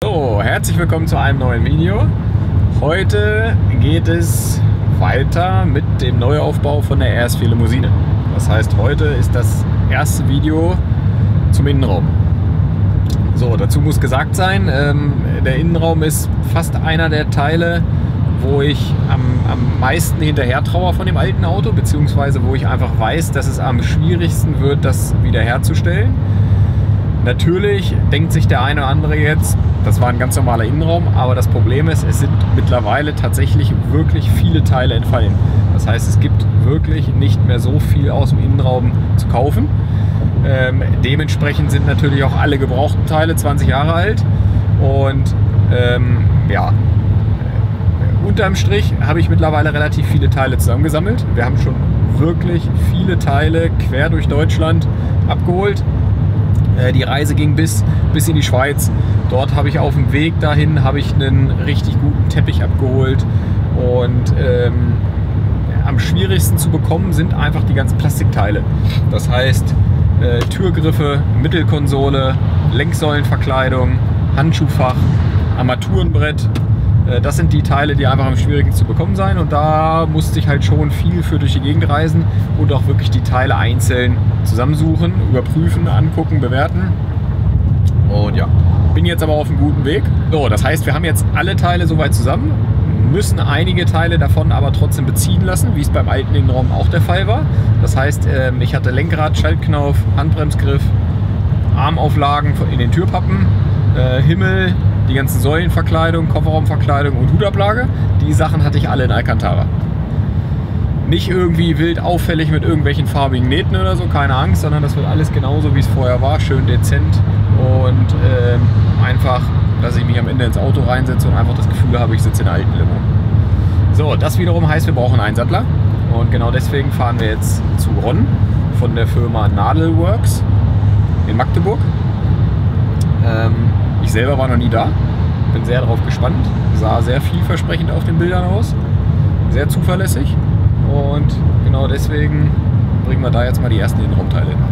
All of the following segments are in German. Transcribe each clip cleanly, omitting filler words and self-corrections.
So, herzlich willkommen zu einem neuen Video. Heute geht es weiter mit dem Neuaufbau von der RS4 Limousine. Das heißt, heute ist das erste Video zum Innenraum. So, dazu muss gesagt sein, der Innenraum ist fast einer der Teile, wo ich am meisten hinterher trauere von dem alten Auto, beziehungsweise wo ich einfach weiß, dass es am schwierigsten wird, das wiederherzustellen. Natürlich denkt sich der eine oder andere jetzt, das war ein ganz normaler Innenraum, aber das Problem ist, es sind mittlerweile tatsächlich wirklich viele Teile entfallen. Das heißt, es gibt wirklich nicht mehr so viel aus dem Innenraum zu kaufen. Dementsprechend sind natürlich auch alle gebrauchten Teile 20 Jahre alt und ja, unterm Strich habe ich mittlerweile relativ viele Teile zusammengesammelt. Wir haben schon wirklich viele Teile quer durch Deutschland abgeholt. Die Reise ging bis in die Schweiz. Dort habe ich auf dem Weg dahin einen richtig guten Teppich abgeholt. Und am schwierigsten zu bekommen sind einfach die ganzen Plastikteile. Das heißt Türgriffe, Mittelkonsole, Lenksäulenverkleidung, Handschuhfach, Armaturenbrett. Das sind die Teile, die einfach am schwierigsten zu bekommen sein, und da musste ich halt schon viel für durch die Gegend reisen und auch wirklich die Teile einzeln zusammensuchen, überprüfen, angucken, bewerten. Und ja, bin jetzt aber auf einem guten Weg. So, das heißt, wir haben jetzt alle Teile soweit zusammen, müssen einige Teile davon aber trotzdem beziehen lassen, wie es beim alten Innenraum auch der Fall war. Das heißt, ich hatte Lenkrad, Schaltknauf, Handbremsgriff, Armauflagen in den Türpappen, Himmel, die ganzen Säulenverkleidung, Kofferraumverkleidung und Hutablage. Die Sachen hatte ich alle in Alcantara. Nicht irgendwie wild auffällig mit irgendwelchen farbigen Nähten oder so, keine Angst, sondern das wird alles genauso, wie es vorher war, schön dezent und einfach, dass ich mich am Ende ins Auto reinsetze und einfach das Gefühl habe, ich sitze in einer alten Limo. So, das wiederum heißt, wir brauchen einen Einsattler, und genau deswegen fahren wir jetzt zu Ron von der Firma Nadelworks in Magdeburg. Ich selber war noch nie da, bin sehr darauf gespannt, sah sehr vielversprechend auf den Bildern aus, sehr zuverlässig, und genau deswegen bringen wir da jetzt mal die ersten Innenraumteile hin.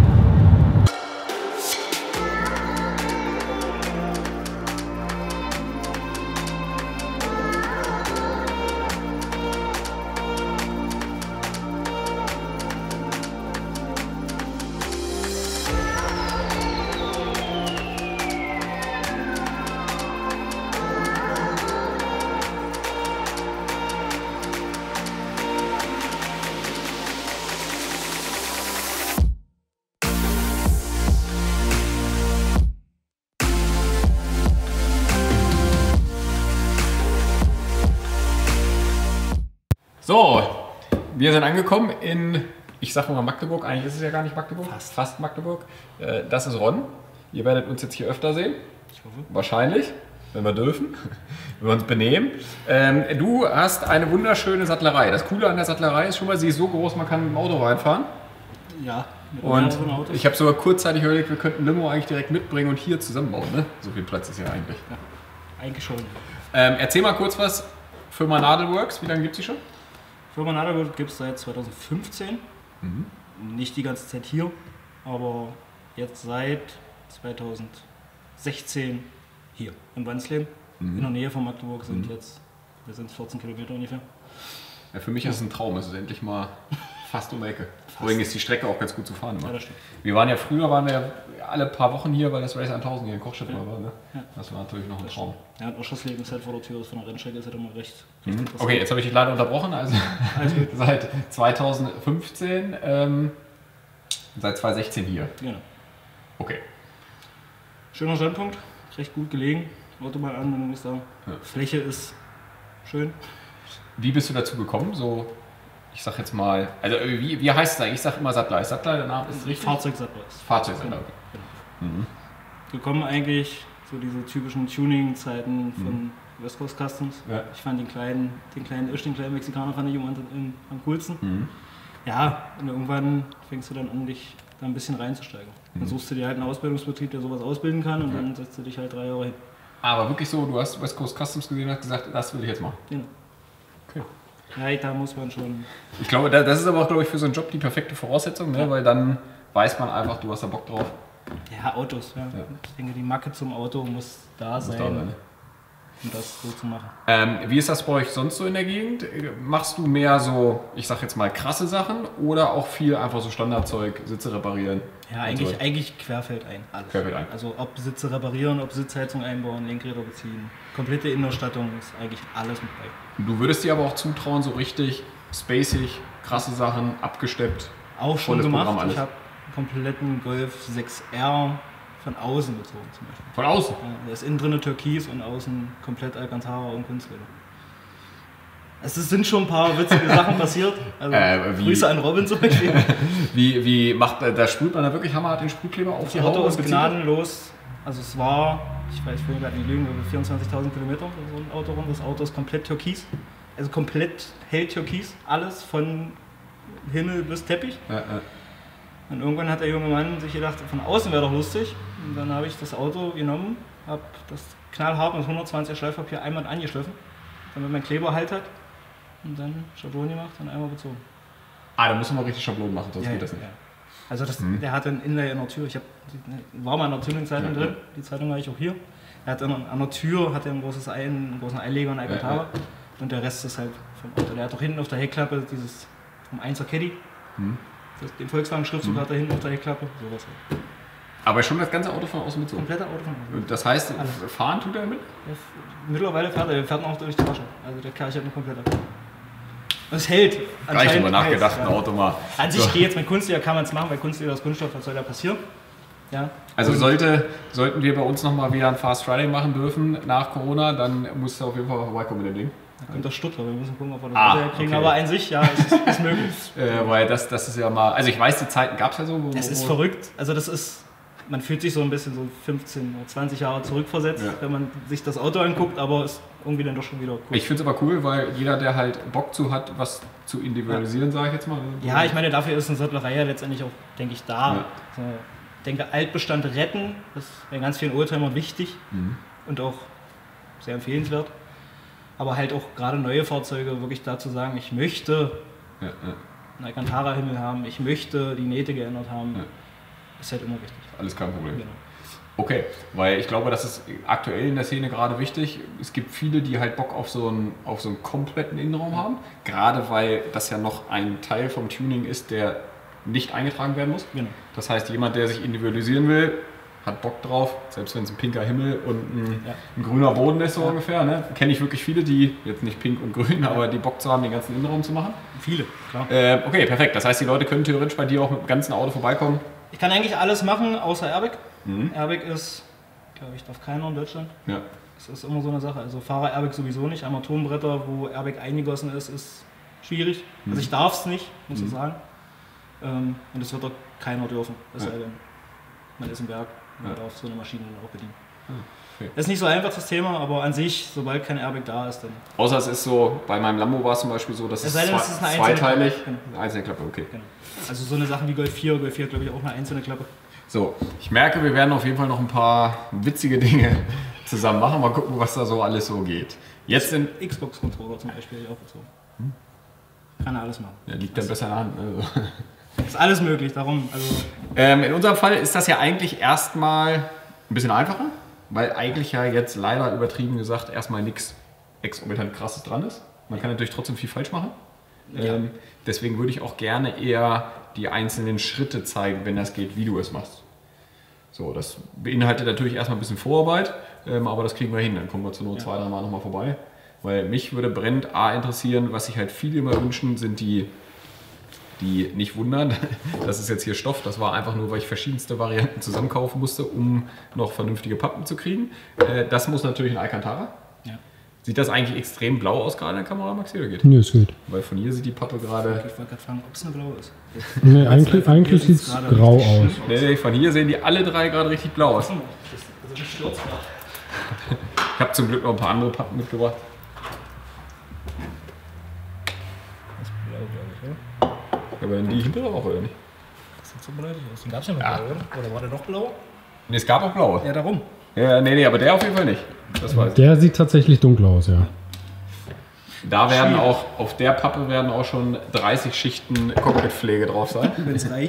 So, wir sind angekommen in, ich sag mal Magdeburg, eigentlich ist es ja gar nicht Magdeburg, fast Magdeburg. Das ist Ron. Ihr werdet uns jetzt hier öfter sehen. Ich hoffe. Wahrscheinlich, wenn wir dürfen, wenn wir uns benehmen. Du hast eine wunderschöne Sattlerei. Das Coole an der Sattlerei ist schon mal, sie ist so groß, man kann mit dem Auto reinfahren. Ja, mit und Autos. Ich habe sogar kurzzeitig überlegt, wir könnten Limo eigentlich direkt mitbringen und hier zusammenbauen. Ne? So viel Platz ist ja eigentlich. Ja, eigentlich schon. Erzähl mal kurz was, Firma Nadelworks, wie lange gibt es die schon? Firma Nadelworks gibt es seit 2015, nicht die ganze Zeit hier, aber jetzt seit 2016 hier in Wansleben, in der Nähe von Magdeburg sind wir sind 14 Kilometer ungefähr. Ja, für mich ist es ein Traum, es ist endlich mal fast um die Ecke. Deswegen ist die Strecke auch ganz gut zu fahren. Ja, das stimmt. Wir waren ja früher alle paar Wochen hier, weil das Race 1000 hier in Kochstedt war. Ne? Ja. Das war natürlich noch ein Traum. Ja, und Oschersleben ist halt vor der Tür, ist von der Rennstrecke ist halt immer recht interessant. Okay, jetzt habe ich dich leider unterbrochen. Also seit 2015, seit 2016 hier. Genau. Okay. Schöner Standpunkt, recht gut gelegen. Autobahnanbindung ist da. Ja. Fläche ist schön. Wie bist du dazu gekommen? So, ich sag jetzt mal, also wie heißt es eigentlich? Ich sag immer Sattler. Ist Sattler der Name? Ist richtig? Fahrzeugsattler. Fahrzeugsattler. Genau. Gekommen eigentlich so diese typischen Tuning-Zeiten von West Coast Customs. Ja. Ich fand den kleinen Mexikaner fand ich am coolsten. Ja, und irgendwann fängst du dann an, dich da ein bisschen reinzusteigen. Dann suchst du dir halt einen Ausbildungsbetrieb, der sowas ausbilden kann, und dann setzt du dich halt 3 Jahre hin. Aber wirklich so, du hast West Coast Customs gesehen und hast gesagt, das will ich jetzt machen. Genau. Okay. Ja, da muss man schon. Ich glaube, das ist aber auch, für so einen Job die perfekte Voraussetzung, ne? Weil dann weiß man einfach, du hast da Bock drauf. Ja, Autos. Ja. Ich denke, die Macke zum Auto muss da sein. Um das so zu machen. Wie ist das bei euch sonst so in der Gegend? Machst du mehr so, ich sag jetzt mal, krasse Sachen oder auch viel einfach so Standardzeug, Sitze reparieren? Ja, eigentlich querfeldein. Alles. Querfeldein. Also ob Sitze reparieren, ob Sitzheizung einbauen, Lenkräder beziehen, komplette Innenausstattung ist eigentlich alles mit bei. Du würdest dir aber auch zutrauen, so richtig spacig, krasse Sachen, abgesteppt. Auch schon gemacht. Ich habe einen kompletten Golf 6R von außen bezogen zum Beispiel. Von außen? Ja, der ist innen drin Türkis und außen komplett Alcantara und Kunstleder. Es sind schon ein paar witzige Sachen passiert. Also Grüße an Robin zum Beispiel. Wie macht da sprüht man da wirklich hammerhart den Sprühkleber auf die Haut? Das Auto ist gnadenlos. Also es war, ich will gerade nicht lügen, über 24.000 Kilometer so ein Auto rum. Das Auto ist komplett türkis. Also komplett hell türkis. Alles von Himmel bis Teppich. Und irgendwann hat der junge Mann sich gedacht, von außen wäre doch lustig. Und dann habe ich das Auto genommen, habe das knallhart mit 120 Schleifpapier einmal angeschliffen, damit mein Kleber halt hat. Und dann Schablon gemacht und einmal bezogen. Da muss man richtig Schablonen machen, sonst geht das nicht. Ja. Also der hatte ein Inlay in der Tür. War mal in der Tuning-Zeitung drin, die Zeitung habe ich auch hier. Er hat an der Tür einen großen Einleger und Alcantara. Und der Rest ist halt vom Auto. Der hat auch hinten auf der Heckklappe dieses vom 1er Caddy. Den Volkswagen-Schriftzug hat er hinten auf der Heckklappe. Sowas halt. Aber schon das ganze Auto von außen mit so? Komplette Auto von außen. Das heißt, fahren tut er mit? Mittlerweile fährt er noch durch die Tasche. Also der Kerl hat eine komplette. Es hält. Gar nicht drüber nachgedacht, ein Auto mal. An sich geht jetzt mit Kunstleder, kann man es machen, weil Kunstleder ist Kunststoff, was soll da passieren? Ja. Also sollten wir bei uns nochmal wieder ein Fast Friday machen dürfen nach Corona, dann musst du auf jeden Fall vorbeikommen mit dem Ding. Da kommt das Stuttgart, wir müssen gucken, ob wir das kriegen. Okay. Aber an sich, ja, ist möglich. Weil das ist ja mal, also ich weiß, die Zeiten gab es ja so. Es ist verrückt, also das ist, man fühlt sich so ein bisschen so 15 oder 20 Jahre zurückversetzt, wenn man sich das Auto anguckt, aber ist irgendwie dann doch schon wieder cool. Ich finde es aber cool, weil jeder, der halt Bock zu hat, was zu individualisieren, sage ich jetzt mal. Ja, ich meine, dafür ist eine Sattlerei ja letztendlich auch, denke ich, da. Ja. So, ich denke, Altbestand retten, das ist bei ganz vielen Oldtimern wichtig und auch sehr empfehlenswert. Aber halt auch gerade neue Fahrzeuge wirklich dazu sagen, ich möchte einen Alcantara-Himmel haben, ich möchte die Nähte geändert haben, ist halt immer wichtig. Alles kein Problem. Genau. Okay, weil ich glaube, das ist aktuell in der Szene gerade wichtig. Es gibt viele, die halt Bock auf so einen kompletten Innenraum haben, gerade weil das ja noch ein Teil vom Tuning ist, der nicht eingetragen werden muss. Genau. Das heißt, jemand, der sich individualisieren will, hat Bock drauf, selbst wenn es ein pinker Himmel und ein grüner Boden ist, so ungefähr. Ne? Kenne ich wirklich viele, die, jetzt nicht pink und grün, aber die Bock zu haben, den ganzen Innenraum zu machen. Viele, klar. Okay, perfekt. Das heißt, die Leute können theoretisch bei dir auch mit dem ganzen Auto vorbeikommen? Ich kann eigentlich alles machen, außer Airbag. Airbag ist, glaube ich, darf keiner in Deutschland. Ja. Das ist immer so eine Sache. Also Fahrer-Airbag sowieso nicht. Armaturenbretter, wo Airbag eingegossen ist schwierig. Also ich darf es nicht, muss ich sagen. Und das wird doch keiner dürfen. Das sei denn, man ist im Berg. Man darf so eine Maschine auch bedienen. Okay. Das ist nicht so einfach das Thema, aber an sich, sobald kein Airbag da ist, dann... Außer es ist so, bei meinem Lambo war es zum Beispiel so, dass es zweiteilig... Eine einzelne Klappe, okay. Genau. Also so eine Sache wie Golf 4 glaube ich auch eine einzelne Klappe. So, ich merke, wir werden auf jeden Fall noch ein paar witzige Dinge zusammen machen. Mal gucken, was da so alles so geht. Jetzt sind Xbox-Controller zum Beispiel auch bezogen. Kann er alles machen. Ja, liegt dann besser in der Hand. Also. Ist alles möglich, darum. Also in unserem Fall ist das ja eigentlich erstmal ein bisschen einfacher, weil eigentlich ja jetzt leider übertrieben gesagt erstmal nichts exorbitant krasses dran ist. Man kann natürlich trotzdem viel falsch machen. Ja. Deswegen würde ich auch gerne eher die einzelnen Schritte zeigen, wenn das geht, wie du es machst. So, das beinhaltet natürlich erstmal ein bisschen Vorarbeit, aber das kriegen wir hin. Dann kommen wir zur Not 2-3 Mal nochmal vorbei. Weil mich würde brennend interessieren, was sich halt viele immer wünschen, sind die nicht wundern, das ist jetzt hier Stoff, das war einfach nur, weil ich verschiedenste Varianten zusammenkaufen musste, um noch vernünftige Pappen zu kriegen. Das muss natürlich ein Alcantara. Ja. Sieht das eigentlich extrem blau aus gerade in der Kamera, Maxi, oder geht? Nee, ist gut. Weil von hier sieht die Pappe gerade... Ich wollte gerade fragen, ob es eine blaue ist. Nee, eigentlich sieht es grau aus. Nee, von hier sehen die alle drei gerade richtig blau aus. Ich habe zum Glück noch ein paar andere Pappen mitgebracht. Aber die hintere auch, oder nicht? Das sieht so bläulich aus. Den gab es ja noch blau, oder? Oder war der noch blau? Ne, es gab auch blaue. Ja, darum. Ja, nee, aber der auf jeden Fall nicht. Das weiß ich. Der sieht tatsächlich dunkel aus, ja. Da werden auch, auf der Pappe werden auch schon 30 Schichten Cockpitpflege drauf sein. Wenn es reicht.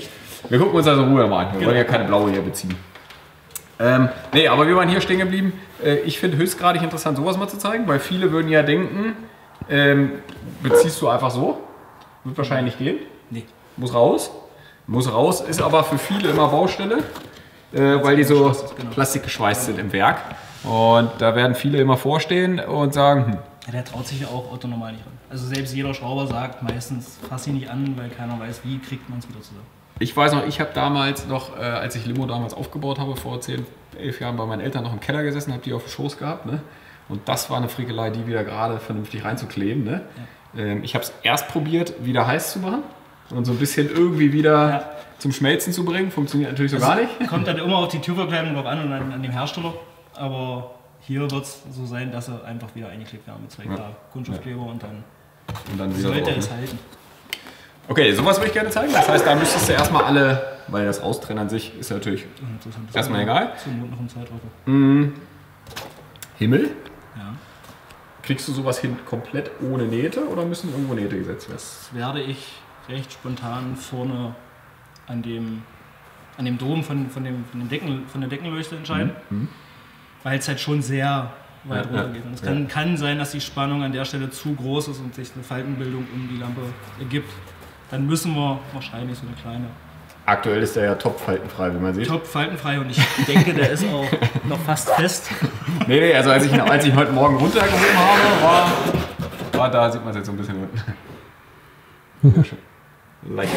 Wir gucken uns das in Ruhe mal an. Wir wollen ja keine blaue hier beziehen. Nee, aber wir waren hier stehen geblieben. Ich finde höchstgradig interessant, sowas mal zu zeigen, weil viele würden ja denken, beziehst du einfach so? Wird wahrscheinlich nicht gehen. Nee. Muss raus. Muss raus, ist aber für viele immer Baustelle, weil die so plastikgeschweißt sind im Werk. Und da werden viele immer vorstehen und sagen, Ja, der traut sich ja auch Otto normal nicht ran. Also selbst jeder Schrauber sagt meistens, fass ihn nicht an, weil keiner weiß, wie kriegt man es wieder zusammen. Ich weiß noch, ich habe damals noch, als ich Limo damals aufgebaut habe, vor 10, 11 Jahren bei meinen Eltern noch im Keller gesessen, habe die auf dem Schoß gehabt. Ne? Und das war eine Frickelei, die wieder gerade vernünftig reinzukleben. Ne? Ja. Ich habe es erst probiert, wieder heiß zu machen und so ein bisschen irgendwie wieder zum Schmelzen zu bringen. Funktioniert natürlich so gar nicht. Kommt dann immer auf die Türverkleidung drauf an und an dem Hersteller. Aber hier wird es so sein, dass sie einfach wieder eingeklebt werden mit 2 K Kunststoffkleber und dann wieder sollte drauf, es ne? halten. Okay, sowas würde ich gerne zeigen. Das heißt, da müsstest du erstmal alle, weil das Raustrennen an sich ist natürlich erstmal egal. Zum Not noch ein Zeitraffer. Himmel. Ja. Kriegst du sowas hin komplett ohne Nähte oder müssen irgendwo Nähte gesetzt werden? Das werde ich recht spontan vorne an dem Dom von der Deckenleuchte entscheiden. Weil es halt schon sehr weit runter geht. Und es kann sein, dass die Spannung an der Stelle zu groß ist und sich eine Faltenbildung um die Lampe ergibt. Dann müssen wir wahrscheinlich so eine kleine... Aktuell ist der ja top faltenfrei, wie man sieht. Top faltenfrei und ich denke, der ist auch noch fast fest. Nee, also als ich ihn heute Morgen runtergehoben habe, war da, sieht man es jetzt so ein bisschen unten. Leicht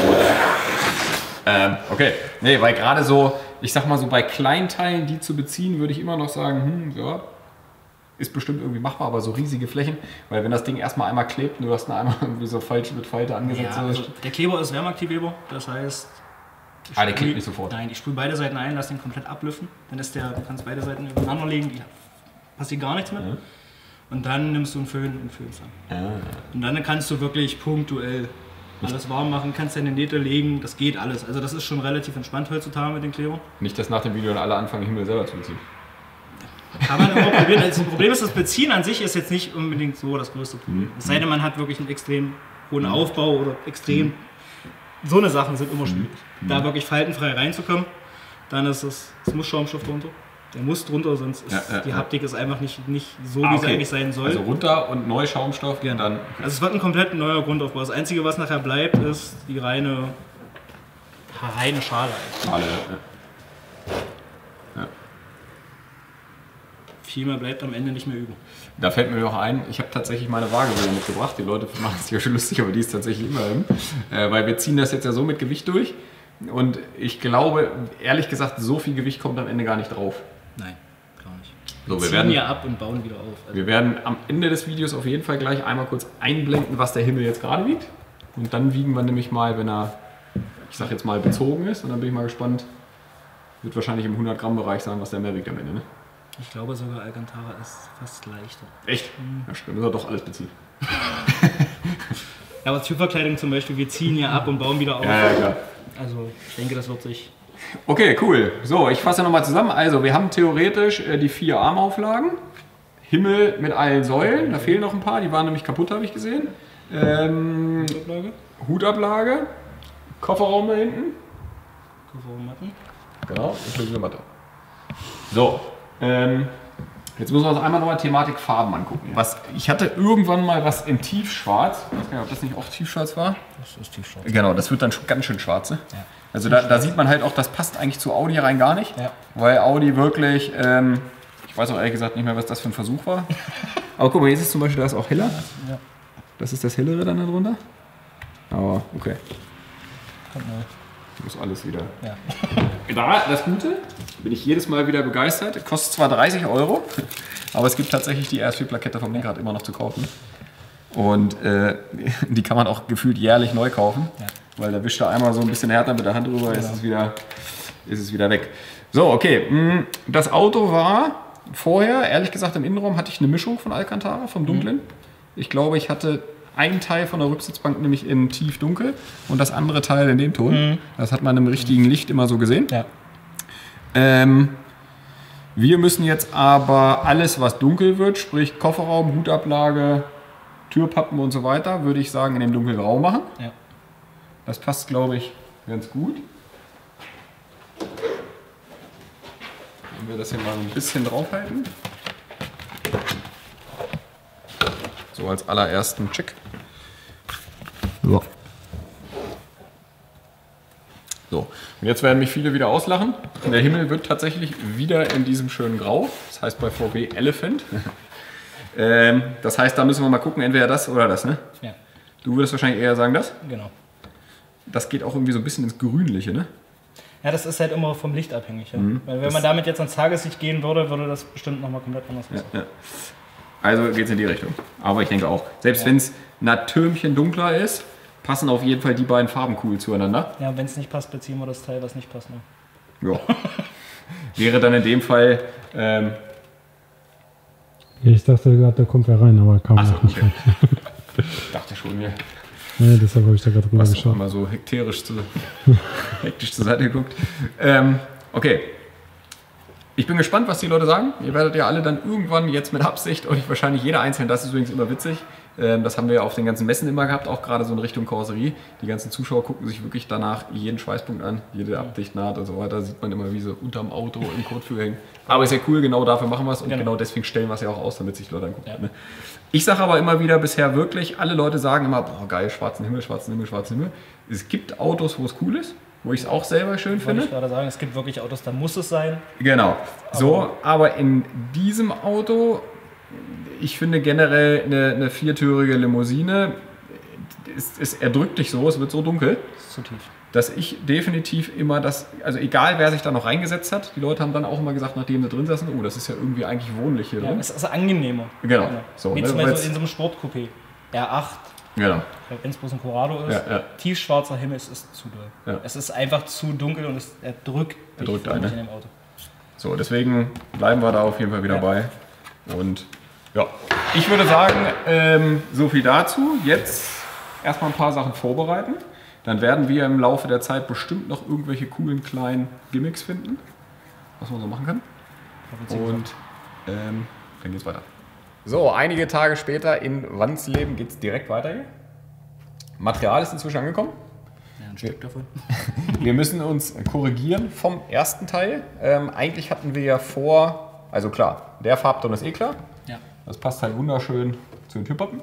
okay, nee, weil gerade so, ich sag mal so bei Kleinteilen, die zu beziehen, würde ich immer noch sagen, ja, ist bestimmt irgendwie machbar, aber so riesige Flächen, weil wenn das Ding erstmal einmal klebt und du hast einmal irgendwie so falsch mit Falte angesetzt. Ja, also der Kleber ist Wärmeaktivweber, das heißt... der klebt nicht sofort. Nein, ich sprühe beide Seiten ein, lass den komplett ablüften, dann du kannst beide Seiten übereinander legen, die passiert gar nichts mehr. Ja. Und dann nimmst du einen Föhn und föhnst an. Ja. Und dann kannst du wirklich punktuell alles warm machen, kannst deine Nähte legen, das geht alles. Also das ist schon relativ entspannt heutzutage mit den Klebern. Nicht, dass nach dem Video dann alle anfangen, Himmel selber zu beziehen. Kann man immer probieren. Also das Problem ist, das Beziehen an sich ist jetzt nicht unbedingt so das größte Problem. Es sei denn, man hat wirklich einen extrem hohen Aufbau oder extrem... So eine Sachen sind immer schwierig. Da wirklich faltenfrei reinzukommen, dann ist es muss Schaumstoff drunter. Der muss drunter, sonst ist die Haptik ist einfach nicht so, wie sie eigentlich sein soll. Also runter und neu Schaumstoff. Genau. Dann, also es wird ein komplett neuer Grundaufbau. Das Einzige, was nachher bleibt, ist die reine Schale. Viel mehr bleibt am Ende nicht mehr über. Da fällt mir noch ein, ich habe tatsächlich meine Waage wieder mitgebracht. Die Leute machen es ja schon lustig, aber die ist tatsächlich immer hin. Weil wir ziehen das jetzt ja so mit Gewicht durch. Und ich glaube, ehrlich gesagt, so viel Gewicht kommt am Ende gar nicht drauf. Nein, gar nicht. So, wir ziehen ja ab und bauen wieder auf. Also wir werden am Ende des Videos auf jeden Fall gleich einmal kurz einblenden, was der Himmel jetzt gerade wiegt. Und dann wiegen wir nämlich mal, wenn er, ich sag jetzt mal, bezogen ist. Und dann bin ich mal gespannt, wird wahrscheinlich im 100 Gramm Bereich sein, was der mehr wiegt am Ende. Ne? Ich glaube sogar Alcantara ist fast leichter. Echt? Ja, stimmt. Müssen wir doch alles beziehen. Ja, aber Türverkleidung zum Beispiel, wir ziehen ja ab und bauen wieder auf. Ja, klar. Also ich denke, das wird sich... Okay, cool. So, ich fasse nochmal zusammen. Also wir haben theoretisch die 4 Armauflagen. Himmel mit allen Säulen. Da fehlen noch ein paar. Die waren nämlich kaputt, habe ich gesehen. Hutablage. Kofferraum da hinten. Kofferraummatten. Genau, inklusive Matte. So. Jetzt müssen wir uns einmal nochmal Thematik Farben angucken. Ich hatte irgendwann mal was in Tiefschwarz. Ich weiß gar nicht, ob das nicht auch Tiefschwarz war. Das ist Tiefschwarz. Genau, das wird dann schon ganz schön schwarz. Ne? Ja. Also da sieht man halt auch, das passt eigentlich zu Audi rein gar nicht. Ja. Weil Audi wirklich, ich weiß auch ehrlich gesagt nicht mehr, was das für ein Versuch war. Aber guck mal, jetzt ist zum Beispiel, da ist auch heller. Ja. Das ist das hellere dann darunter. Aber okay. Kommt neu. Muss alles wieder. Ja. Da, das Gute, bin ich jedes Mal wieder begeistert. Kostet zwar 30 €, aber es gibt tatsächlich die RS4-Plakette vom Lenkrad immer noch zu kaufen. Und die kann man auch gefühlt jährlich neu kaufen, weil da wischt er einmal so ein bisschen härter mit der Hand drüber, ist es wieder weg. So, okay. Das Auto war vorher, ehrlich gesagt, im Innenraum hatte ich eine Mischung von Alcantara, vom Dunklen. Ich glaube, ich hatte einen Teil von der Rücksitzbank nämlich in tiefdunkel und das andere Teil in dem Ton. Das hat man im richtigen Licht immer so gesehen. Ja. Wir müssen jetzt aber alles, was dunkel wird, sprich Kofferraum, Hutablage, Türpappen und so weiter, würde ich sagen, in dem dunkelgrau machen. Ja. Das passt, glaube ich, ganz gut. Wenn wir das hier mal ein bisschen draufhalten. So als allerersten Check. So. So, und jetzt werden mich viele wieder auslachen. Der Himmel wird tatsächlich wieder in diesem schönen Grau. Das heißt bei VW Elephant. Das heißt, da müssen wir mal gucken, entweder das oder das, ne? Ja. Du würdest wahrscheinlich eher sagen das? Genau. Das geht auch irgendwie so ein bisschen ins Grünliche, ne? Ja, das ist halt immer vom Licht abhängig. Ja? Weil wenn man damit jetzt ans Tageslicht gehen würde, würde das bestimmt nochmal komplett anders aussehen. Ja. Also geht es in die Richtung. Aber ich denke auch, selbst wenn es ein Türmchen dunkler ist, passen auf jeden Fall die beiden Farben cool zueinander. Ja, wenn es nicht passt, beziehen wir das Teil, was nicht passt. Ne? Ja. Wäre dann in dem Fall... Ich dachte gerade, da kommt wer rein, aber kam Achso, noch nicht okay. rein. Ich dachte schon, mir. Ja, deshalb habe ich da gerade drüber Was auch geschaut. immer so hektisch zur Seite geguckt. Okay. Ich bin gespannt, was die Leute sagen. Ihr werdet ja alle dann irgendwann jetzt mit Absicht euch wahrscheinlich jeder einzeln, das ist übrigens immer witzig, das haben wir ja auf den ganzen Messen immer gehabt, auch gerade so in Richtung Karosserie. Die ganzen Zuschauer gucken sich wirklich danach jeden Schweißpunkt an, jede Abdichtnaht und so weiter, sieht man immer wie so unterm Auto im Kotflügel hängen. Aber ist ja cool, genau dafür machen wir es und genau deswegen stellen wir es ja auch aus, damit sich Leute angucken. Ja. Ne? Ich sage aber immer wieder bisher wirklich, alle Leute sagen immer, boah geil, schwarzen Himmel, schwarzen Himmel, schwarzen Himmel. Es gibt Autos, wo es cool ist, wo ich es auch selber schön finde. Ich gerade sagen, es gibt wirklich Autos, da muss es sein. Genau. So, aber in diesem Auto, ich finde generell eine viertürige Limousine, es erdrückt dich so, es wird so dunkel, Das ist zu tief. dass ich definitiv immer das, also egal wer sich da noch reingesetzt hat, die Leute haben dann auch immer gesagt, nachdem sie drin saßen, oh, das ist ja irgendwie eigentlich wohnlich hier Ja, drin. es ist angenehmer. Genau. So, Wie ne, zum Beispiel weil's- in so einem Sportcoupé. R8, Genau. wenn es bloß ein Corrado ist, Ja. tiefschwarzer Himmel, es ist zu doll. Ja. Es ist einfach zu dunkel und es erdrückt dich Erdrückt förmlich einen, in dem Auto. So, deswegen bleiben wir da auf jeden Fall wieder bei. Und ja, ich würde sagen, so viel dazu. Jetzt erstmal ein paar Sachen vorbereiten. Dann werden wir im Laufe der Zeit bestimmt noch irgendwelche coolen kleinen Gimmicks finden, was man so machen kann. Und dann geht's weiter. So, einige Tage später in Wandsleben geht es direkt weiter hier. Material ist inzwischen angekommen. Ja, ein Stück davon. Wir müssen uns korrigieren vom ersten Teil. Eigentlich hatten wir ja vor, also klar, der Farbton ist eh klar. Ja. Das passt halt wunderschön zu den Türpappen.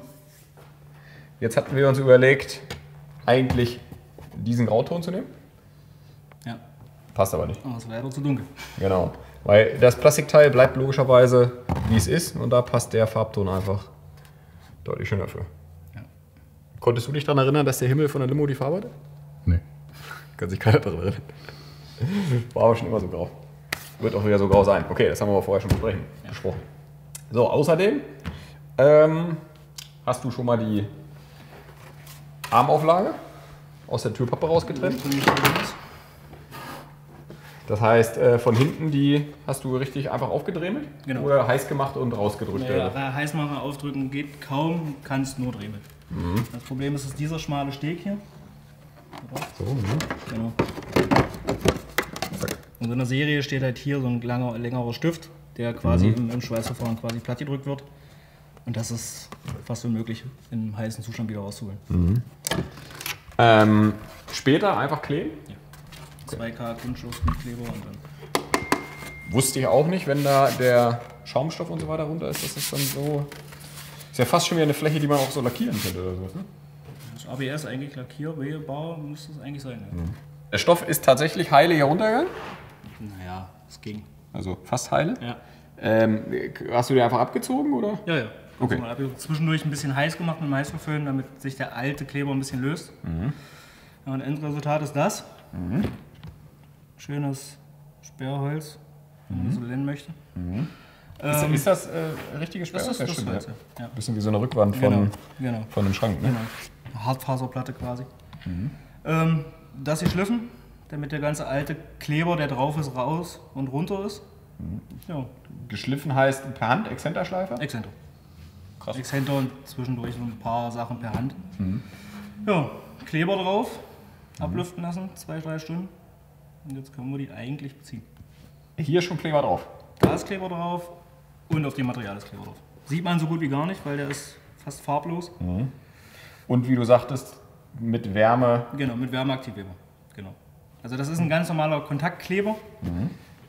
Jetzt hatten wir uns überlegt, eigentlich diesen Grauton zu nehmen. Ja. Passt aber nicht. Aber es wäre zu dunkel. Genau. Weil das Plastikteil bleibt logischerweise wie es ist und da passt der Farbton einfach deutlich schöner für. Ja. Konntest du dich daran erinnern, dass der Himmel von der Limo die Farbe hatte? Nee. Kann sich keiner daran erinnern. War aber schon immer so grau. Wird auch wieder so grau sein. Okay, das haben wir aber vorher schon besprochen. So, außerdem hast du schon mal die Armauflage aus der Türpappe rausgetrennt. Das heißt, von hinten die hast du richtig einfach aufgedremelt? Genau. Oder heiß gemacht und rausgedrückt? Ja, heiß machen, aufdrücken geht kaum, kannst nur drehen. Das Problem ist dieser schmale Steg hier. So, Genau. Und in der Serie steht halt hier so ein längerer Stift, der quasi im Schweißverfahren quasi platt gedrückt wird. Und das ist fast unmöglich, im heißen Zustand wieder rauszuholen. Später einfach kleben? Ja. 2K Kunststoff mit Kleber und dann. Wusste ich auch nicht, wenn da der Schaumstoff und so weiter runter ist, dass es dann so... Ist ja fast schon wieder eine Fläche, die man auch so lackieren könnte oder sowas, ne? Das ABS eigentlich lackierbar müsste es eigentlich sein. Ja. Der Stoff ist tatsächlich heile hier runtergegangen. Naja, es ging. Also fast heile. Ja. Hast du die einfach abgezogen oder? Ja, ja. Okay. Mal zwischendurch ein bisschen heiß gemacht mit dem Heißverfüllen, damit sich der alte Kleber ein bisschen löst. Ja, und Endresultat ist das. Schönes Sperrholz, wenn man so nennen möchte. Ist das richtiges Sperr? Das ist das stimmt, Holz, ja. ja. Bisschen wie so eine Rückwand von einem Schrank, ne? Genau. Eine Hartfaserplatte quasi. Das hier schliffen, damit der ganze alte Kleber, der drauf ist, raus und runter ist. Ja, Geschliffen heißt per Hand, Exzenterschleifer? Exzenter. Krass. Exzenter und zwischendurch so ein paar Sachen per Hand. Ja, Kleber drauf, ablüften lassen, 2-3 Stunden. Und jetzt können wir die eigentlich beziehen. Hier schon Kleber drauf. Da ist Kleber drauf und auf dem Material ist Kleber drauf. Sieht man so gut wie gar nicht, weil der ist fast farblos. Und wie du sagtest, mit Wärme. Genau, mit Wärmeaktivierer. Genau. Also das ist ein ganz normaler Kontaktkleber.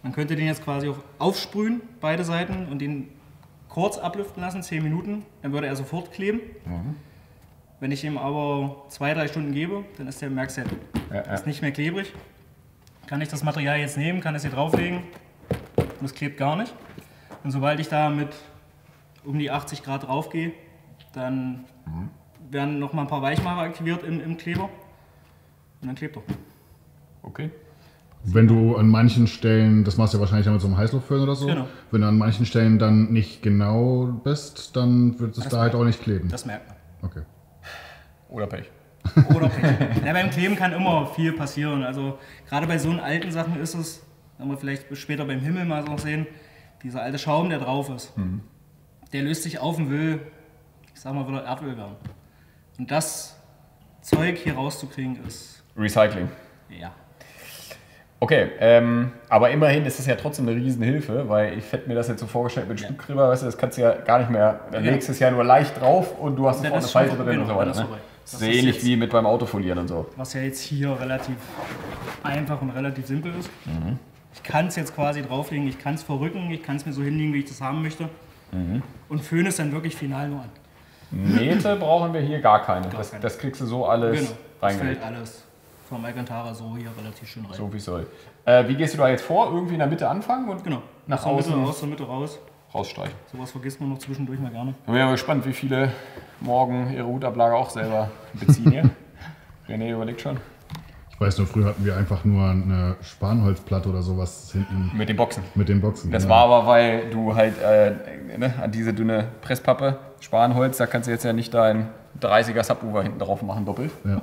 Man könnte den jetzt quasi auch aufsprühen, beide Seiten, und den kurz ablüften lassen, 10 Minuten, dann würde er sofort kleben. Wenn ich ihm aber 2-3 Stunden gebe, dann ist der, merkst du, ist nicht mehr klebrig. Kann ich das Material jetzt nehmen, kann es hier drauflegen und es klebt gar nicht. Und sobald ich da mit um die 80 Grad drauf gehe, dann werden noch mal ein paar Weichmacher aktiviert im Kleber und dann klebt er. Okay. Wenn du an manchen Stellen, das machst du ja wahrscheinlich dann mit so einem Heißluftföhn oder so, Genau. wenn du an manchen Stellen dann nicht genau bist, dann wird es da halt auch nicht kleben. Das merkt man. Okay. Oder Pech. Oder Pech. Ja, beim Kleben kann immer viel passieren. Also gerade bei so alten Sachen ist es, wenn wir vielleicht später beim Himmel mal noch sehen, dieser alte Schaum, der drauf ist, der löst sich auf und will, ich sag mal, wieder Erdöl werden. Und das Zeug hier rauszukriegen ist... Recycling. Ja. Okay, aber immerhin ist es ja trotzdem eine Riesenhilfe, weil ich hätte mir das jetzt so vorgestellt mit Stückgräber, weißt du, das kannst du ja gar nicht mehr, dann legst du es ja nur leicht drauf und du hast sofort eine Falte drin und so weiter. Ne? Das ist ähnlich wie mit beim Autofolieren und so. Was ja jetzt hier relativ einfach und relativ simpel ist. Ich kann es jetzt quasi drauflegen, ich kann es verrücken, ich kann es mir so hinlegen, wie ich das haben möchte. Und föhne es dann wirklich final nur an. Nähte brauchen wir hier gar keine. Das kriegst du so alles das reingelegt. fällt alles vom Alcantara so hier relativ schön rein. So wie es soll. Wie gehst du da jetzt vor? Irgendwie in der Mitte anfangen und nach außen aus der Mitte raus. Rausstreichen. Sowas vergisst man noch zwischendurch mal gerne. Ich bin ja gespannt, wie viele morgen ihre Hutablage auch selber beziehen hier. René überlegt schon. Ich weiß nur, früher hatten wir einfach nur eine Spanholzplatte oder sowas hinten. Mit den Boxen. Mit den Boxen. Das war aber, weil du halt an diese dünne Presspappe, Spanholz, da kannst du jetzt ja nicht dein 30er Subwoofer hinten drauf machen, doppelt. Ja.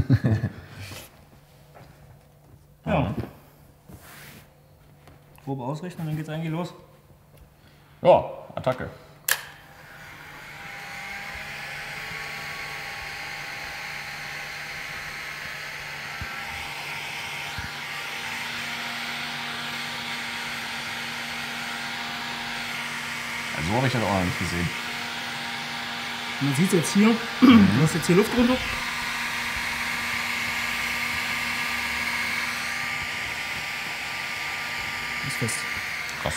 Ja. Grob ausrichten und dann geht's eigentlich los. Ja, Attacke. Also so habe ich das auch noch nicht gesehen. Man sieht es jetzt hier, du hast jetzt hier Luft drunter. Ist fest. Krass.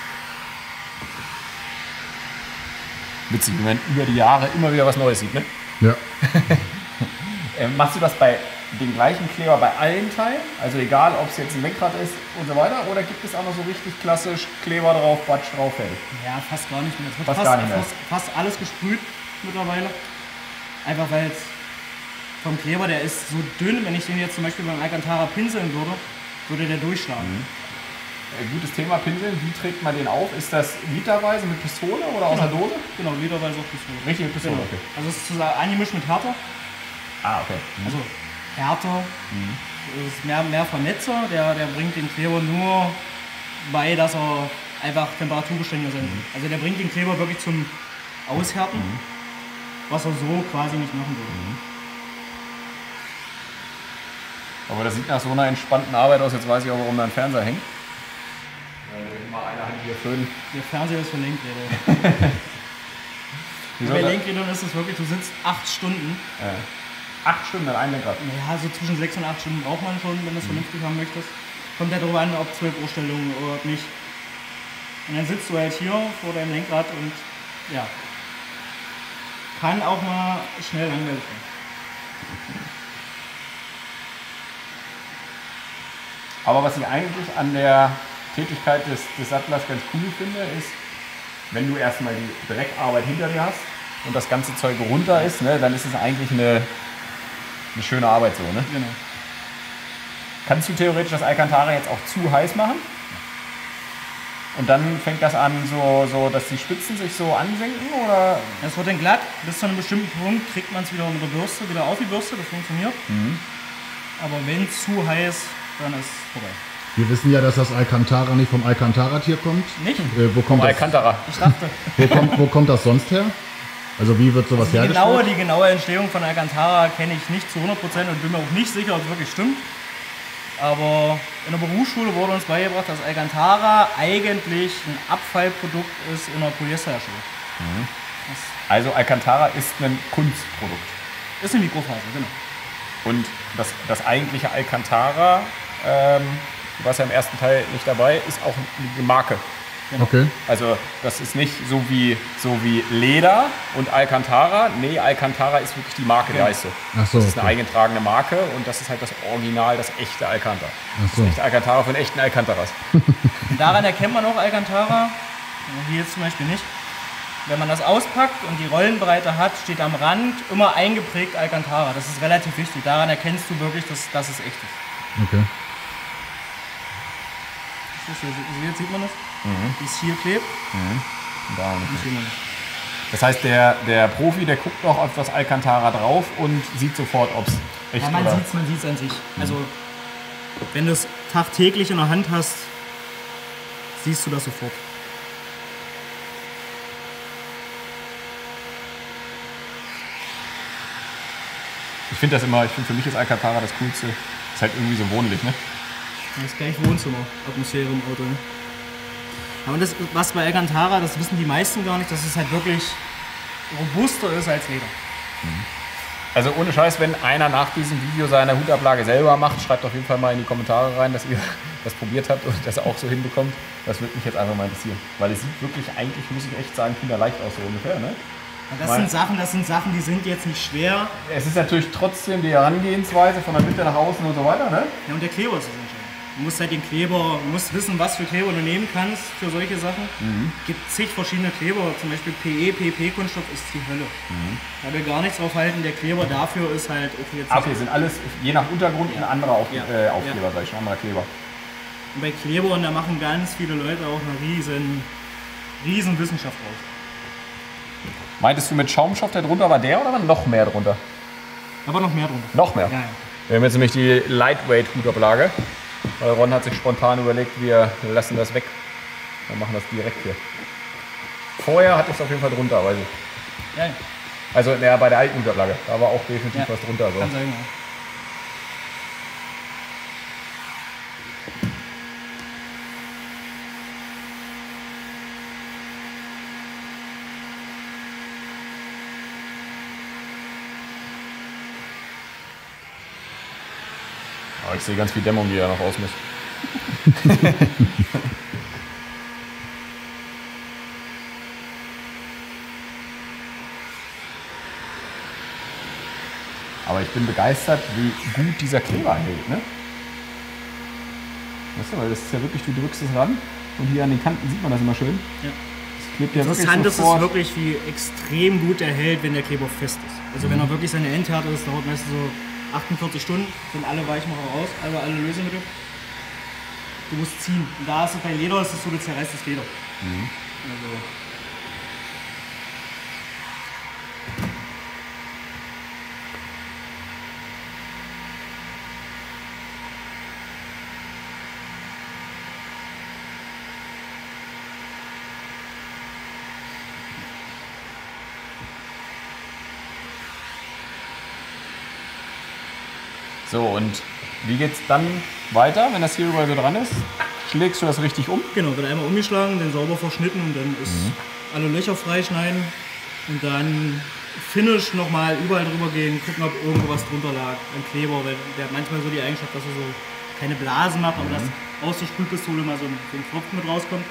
Witzig, wenn man über die Jahre immer wieder was Neues sieht, ne? Ja. Machst du das bei den gleichen Kleber bei allen Teilen? Also egal, ob es jetzt ein Lenkrad ist und so weiter? Oder gibt es auch noch so richtig klassisch Kleber drauf, Batsch drauf, fertig? Ja, fast gar nicht mehr. Es wird Fast gar nicht mehr. fast alles gesprüht mittlerweile. Einfach weil es vom Kleber, der ist so dünn, wenn ich den jetzt zum Beispiel beim Alcantara pinseln würde, würde der durchschlagen. Gutes Thema, Pinseln. Wie trägt man den auf? Ist das literweise mit Pistole oder aus der Dose? Genau, literweise auf Pistole. Richtig mit Pistole, Genau. okay. Also es ist sozusagen angemischt mit Härter. Ah, okay. Also härter, ist mehr Vernetzer, der bringt den Kleber nur bei, dass er einfach temperaturbeständiger sein will. Also der bringt den Kleber wirklich zum Aushärten, was er so quasi nicht machen würde. Aber das sieht nach so einer entspannten Arbeit aus. Jetzt weiß ich auch, warum da ein Fernseher hängt. Immer einer Hand hier schön. Der Fernseher ist für Lenkräder. Bei Lenkrädern ist es wirklich, du sitzt 8 Stunden. 8 Stunden an einem Lenkrad. Naja, so zwischen 6 und 8 Stunden braucht man schon, wenn du es vernünftig haben möchtest. Kommt ja darauf an, ob 12 Uhr Stellung oder ob nicht. Und dann sitzt du halt hier vor deinem Lenkrad und ja, kann auch mal schnell langweilig werden. Aber was ich eigentlich an der Tätigkeit des Sattlers ganz cool finde, ist, wenn du erstmal die Dreckarbeit hinter dir hast und das ganze Zeug runter ist, ne, dann ist es eigentlich eine schöne Arbeit so. Ne? Genau. Kannst du theoretisch das Alcantara jetzt auch zu heiß machen? Und dann fängt das an, so dass die Spitzen sich so ansenken? Oder? Es wird dann glatt, bis zu einem bestimmten Punkt kriegt man es wieder mit der Bürste, wieder auf die Bürste, das funktioniert. Aber wenn es zu heiß, dann ist es vorbei. Wir wissen ja, dass das Alcantara nicht vom Alcantara-Tier kommt. Nicht? Wo kommt das? Alcantara. Ich dachte. Wo kommt das sonst her? Also wie wird sowas hergestellt? Die genaue Entstehung von Alcantara kenne ich nicht zu 100% und bin mir auch nicht sicher, ob es wirklich stimmt. Aber in der Berufsschule wurde uns beigebracht, dass Alcantara eigentlich ein Abfallprodukt ist in der Polyesterherstellung. Also Alcantara ist ein Kunstprodukt. Ist eine Mikrofaser, genau. Und das eigentliche Alcantara du warst ja im ersten Teil nicht dabei, ist auch eine Marke. Genau. Okay. Also das ist nicht so wie Leder und Alcantara. Nee, Alcantara ist wirklich die Marke, die heißt so. Ach so, Das ist eine okay. eingetragene Marke und das ist halt das Original, das echte Alcantara. Ach so. Das echte Alcantara von echten Alcantaras. Und daran erkennt man auch Alcantara, hier jetzt zum Beispiel nicht. Wenn man das auspackt und die Rollenbreite hat, steht am Rand immer eingeprägt Alcantara. Das ist relativ wichtig. Daran erkennst du wirklich, dass es echt ist. Okay. Jetzt sieht man das, wie es hier klebt. Da Das sieht man nicht. Das heißt, der Profi, der guckt noch auf das Alcantara drauf und sieht sofort, ob es echt Ja, man oder... sieht es an sich. Also, wenn du es tagtäglich in der Hand hast, siehst du das sofort. Ich finde für mich ist Alcantara das Coolste. Ist halt irgendwie so wohnlich, ne? Das ist gleich Wohnzimmer, Atmosphäre im Auto. Ne? Aber das, was bei Alcantara, das wissen die meisten gar nicht, dass es halt wirklich robuster ist als Leder. Also ohne Scheiß, wenn einer nach diesem Video seine Hutablage selber macht, schreibt auf jeden Fall mal in die Kommentare rein, dass ihr das probiert habt und das auch so hinbekommt. Das würde mich jetzt einfach mal interessieren. Weil es sieht wirklich eigentlich, muss ich echt sagen, kinderleicht aus so ungefähr, ne? Und das sind Sachen, die sind jetzt nicht schwer. Es ist natürlich trotzdem die Herangehensweise von der Mitte nach außen und so weiter, ne? Ja, und der Kleber ist das entscheidend. Du musst halt den Kleber, du musst wissen, was für Kleber du nehmen kannst für solche Sachen. Es gibt zig verschiedene Kleber, zum Beispiel PE, PP-Kunststoff ist die Hölle. Da wir gar nichts drauf halten, der Kleber dafür ist halt auch jetzt... Okay, sind alles, je nach Untergrund, ein anderer Aufkleber, sag ich schon, ein anderer Kleber. Und bei Klebern, da machen ganz viele Leute auch eine riesen Wissenschaft draus. Meintest du mit Schaumstoff, der drunter war der oder war noch mehr drunter? Aber noch mehr drunter. Noch mehr? Ja, ja. Wir haben jetzt nämlich die Lightweight-Hutablage. Weil Ron hat sich spontan überlegt, wir lassen das weg. Wir machen das direkt hier. Vorher hatte ich es auf jeden Fall drunter, weiß ich. Ja, ja. Also ja, bei der alten Hutablage, da war auch definitiv Ja. was drunter. So. Kann sein, ja. Aber ich sehe ganz viel Dämmung, die da noch raus muss. Aber ich bin begeistert, wie gut dieser Kleber hält, ne? Weißt du, weil das ist ja wirklich, du drückst es ran und hier an den Kanten sieht man das immer schön. Ja. Das klebt ja wirklich Interessant ist es sofort. wirklich, wie extrem gut er hält, wenn der Kleber fest ist. Also wenn er wirklich seine Endhärte ist, dauert meistens so 48 Stunden, sind alle Weichmacher raus, also alle Lösemittel. Du musst ziehen. Und da ist es bei Leder, ist es so, du zerreißt das Leder. Also, So, und wie geht's dann weiter, wenn das hier überall so dran ist? Schlägst du das richtig um? genau, wird einmal umgeschlagen, dann sauber verschnitten und dann ist alle Löcher freischneiden und dann Finish nochmal überall drüber gehen, gucken, ob irgendwo was drunter lag, ein Kleber, weil der hat manchmal so die Eigenschaft, dass er so keine Blasen macht, aber dass aus der Sprühpistole mal so ein Tropfen mit rauskommt.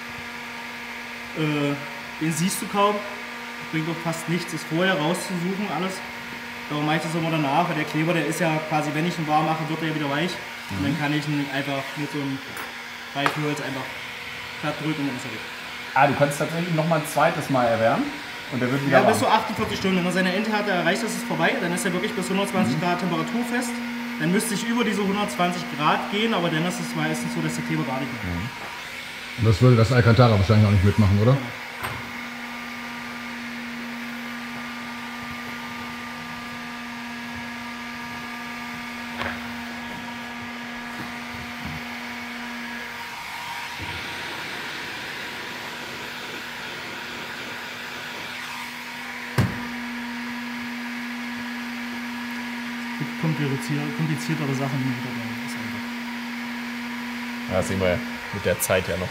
Den siehst du kaum, bringt auch fast nichts, ist vorher rauszusuchen alles. Aber meistens immer danach, weil der Kleber, der ist ja quasi, wenn ich ihn warm mache, wird er ja wieder weich. Und dann kann ich ihn einfach mit so einem Reifholz einfach platt drücken und dann ist er weg. Ah, du kannst tatsächlich noch mal ein zweites Mal erwärmen und der wird wieder Ja, bis zu warm. 48 Stunden. Wenn er seine Endhärte erreicht, ist es vorbei. Dann ist er wirklich bis 120 Grad Temperatur fest. Dann müsste ich über diese 120 Grad gehen, aber dann ist es meistens so, dass der Kleber gar nicht mehr. Und das würde das Alcantara wahrscheinlich auch nicht mitmachen, oder? Es gibt kompliziertere Sachen, die man wieder dran ist einfach. Ja, das sehen wir ja mit der Zeit ja noch.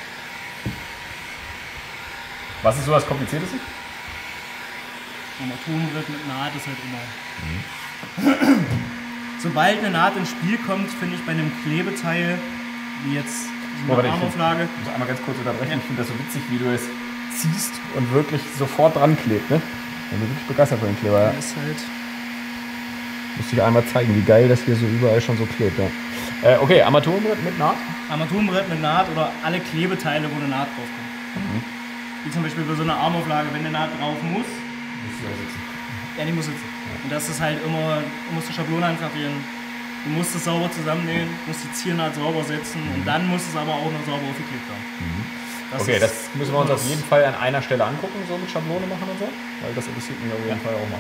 Was ist so das Komplizierteste? Armaturenbrett mit Naht ist halt immer. Sobald eine Naht ins Spiel kommt, finde ich bei einem Klebeteil, wie jetzt so eine Armauflage. Ich muss einmal ganz kurz unterbrechen. Ich finde das so witzig, wie du es ziehst und wirklich sofort dran klebt. Ne? Ich bin wirklich begeistert von dem Kleber. Ja. Ist halt Muss ich einmal zeigen, wie geil das hier so überall schon so klebt. Ja. Okay, Armaturenbrett mit Naht? Armaturenbrett mit Naht oder alle Klebeteile, wo eine Naht drauf kommt. Wie zum Beispiel bei so einer Armauflage, wenn eine Naht drauf muss. Muss die auch sitzen. Ja, die muss sitzen. Ja. Und das ist halt immer, du musst die Schablone anfertigen, du musst es sauber zusammennähen, musst die Zielnaht sauber setzen und dann muss es aber auch noch sauber aufgeklebt werden. Okay, das müssen wir uns auf jeden Fall an einer Stelle angucken, so mit Schablone machen und so, weil das interessiert mich auf jeden Fall auch mal.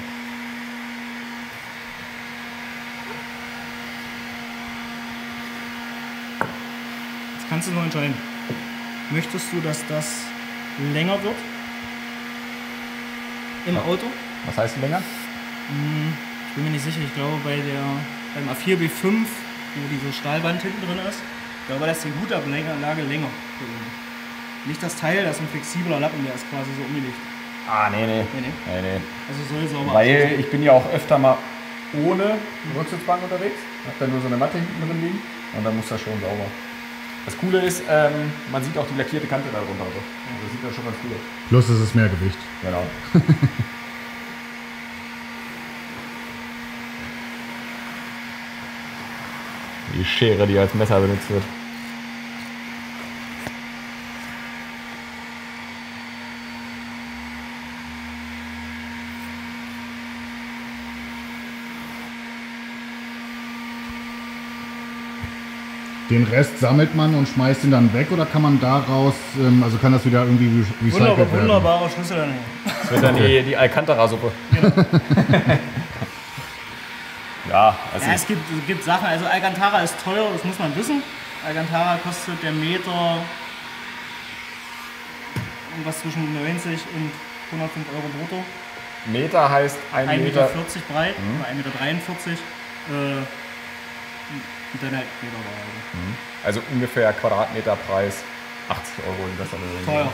Jetzt kannst du noch entscheiden. Möchtest du, dass das länger wird im Auto? Was heißt länger? Ich bin mir nicht sicher. Ich glaube, beim A4 B5, wo diese Stahlband hinten drin ist, ich glaube, da ist die Hutablage länger. Nicht das Teil, das ist ein flexibler Lappen, der ist quasi so umgelegt. Ah, nee. Also soll sauber Weil ich bin ja auch öfter mal ohne Rücksitzbank unterwegs. Hab dann nur so eine Matte hinten drin liegen und dann muss das schon sauber. Das Coole ist, man sieht auch die lackierte Kante da drunter. Also das sieht ja schon ganz cool aus. Plus es ist mehr Gewicht. Genau. Die Schere, die als Messer benutzt wird. Den Rest sammelt man und schmeißt ihn dann weg oder kann man daraus, also kann das wieder irgendwie recycelt werden? Wunderbarer Schlüssel. Das wird dann die Alcantara-Suppe. Genau. Ja, es gibt Sachen, also Alcantara ist teuer, das muss man wissen. Alcantara kostet der Meter irgendwas zwischen 90 und 105 Euro brutto. Meter heißt 1,40 Meter breit, oder 1,43 Meter. Und dann halt Meterware. Also ungefähr Quadratmeterpreis 80 Euro in besser teuer.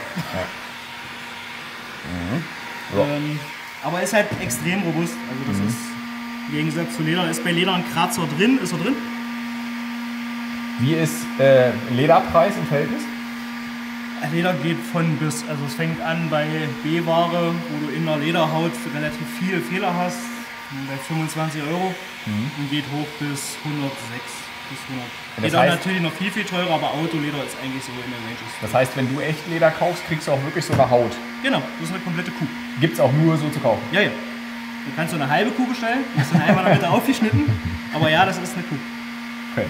Ja. So. Aber ist halt extrem robust. Also das ist im Gegensatz zu Leder. Ist bei Leder ein Kratzer drin? Ist er drin? Wie ist Lederpreis im Verhältnis? Leder geht von bis. Also es fängt an bei B-Ware, wo du in der Lederhaut relativ viele Fehler hast, bei 25 Euro und geht hoch bis 106. Leder natürlich noch viel teurer, aber Autoleder ist eigentlich so in der Range. Das heißt, wenn du echt Leder kaufst, kriegst du auch wirklich so eine Haut? Genau, das ist eine komplette Kuh. Gibt es auch nur so zu kaufen? Ja. Du kannst so eine halbe Kuh bestellen, die ist dann einmal in der Mitte aufgeschnitten, aber ja, das ist eine Kuh. Okay.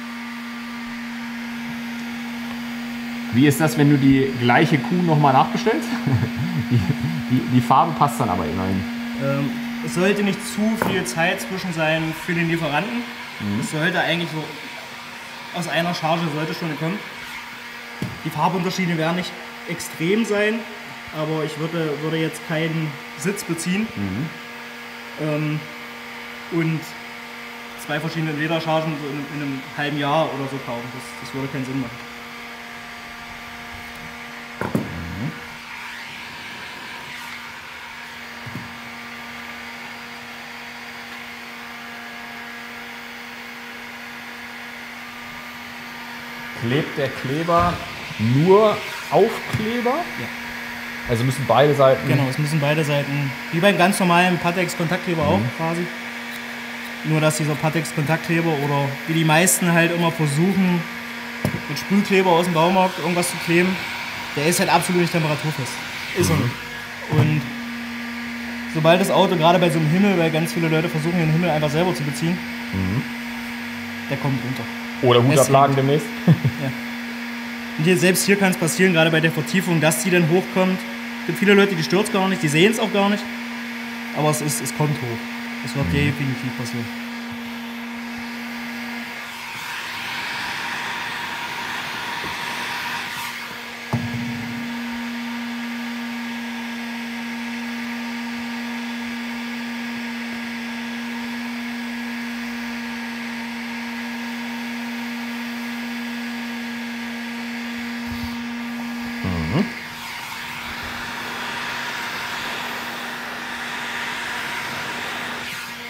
Wie ist das, wenn du die gleiche Kuh nochmal nachbestellst? die Farbe passt dann aber immerhin. Es sollte nicht zu viel Zeit zwischen sein für den Lieferanten. Es sollte eigentlich so aus einer Charge sollte schon kommen. Die Farbunterschiede werden nicht extrem sein, aber ich würde jetzt keinen Sitz beziehen und 2 verschiedene Lederchargen so in einem halben Jahr oder so kaufen. Das würde keinen Sinn machen. Klebt der Kleber nur auf Kleber? Ja. Also müssen beide Seiten... Genau, es müssen beide Seiten, wie beim ganz normalen Pattex-Kontaktkleber auch quasi. Nur dass dieser Pattex-Kontaktkleber oder wie die meisten halt immer versuchen, mit Sprühkleber aus dem Baumarkt irgendwas zu kleben, der ist halt absolut nicht temperaturfest. Ist er nicht. Und sobald das Auto, gerade bei so einem Himmel, weil ganz viele Leute versuchen, den Himmel einfach selber zu beziehen, der kommt runter. Oder Hutablagen demnächst. Ja. Und selbst hier kann es passieren, gerade bei der Vertiefung, dass die dann hochkommt. Es gibt viele Leute, die stört es gar nicht, die sehen es auch gar nicht. Aber es kommt hoch. Das wird definitiv passieren.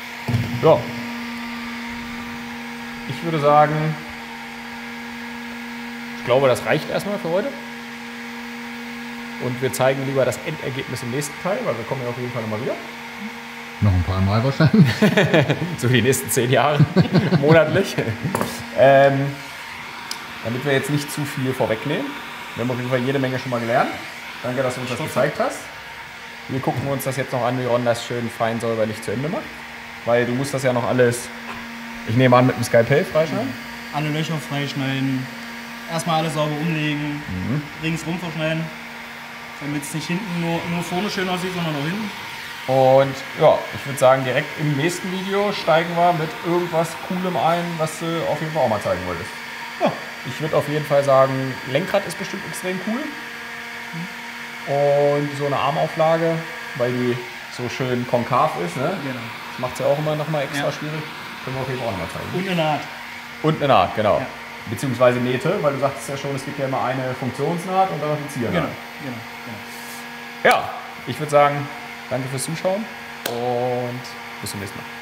Ja. Ich würde sagen, glaube, das reicht erstmal für heute. Und wir zeigen lieber das Endergebnis im nächsten Teil, weil wir kommen ja auf jeden Fall nochmal wieder. Noch ein paar Mal wahrscheinlich. So die nächsten 10 Jahre, monatlich. Damit wir jetzt nicht zu viel vorwegnehmen. Wir haben auf jeden Fall jede Menge schon mal gelernt. Danke, dass du uns das gezeigt hast. Wir gucken uns das jetzt noch an, wie Ron das schön fein säuberlich zu Ende macht. Weil du musst das ja noch alles, ich nehme an, mit dem Skalpell freischneiden. Alle Löcher freischneiden. Erstmal alles sauber umlegen. Ringsrum verschneiden. Damit es nicht hinten nur vorne schön aussieht, sondern auch hinten. Und ja, ich würde sagen, direkt im nächsten Video steigen wir mit irgendwas Coolem ein, was du auf jeden Fall auch mal zeigen wolltest. Ja, ich würde auf jeden Fall sagen, Lenkrad ist bestimmt extrem cool. Und so eine Armauflage, weil die so schön konkav ist, ne? Genau. Das macht es ja auch immer noch mal extra schwierig. Können wir auf jeden Fall auch noch mal zeigen. Und eine Naht. Und eine Naht, genau. Ja. Beziehungsweise Nähte, weil du sagtest ja schon, es gibt ja immer eine Funktionsnaht und dann noch eine Ziernaht. Genau. Ja, ich würde sagen, danke fürs Zuschauen und bis zum nächsten Mal.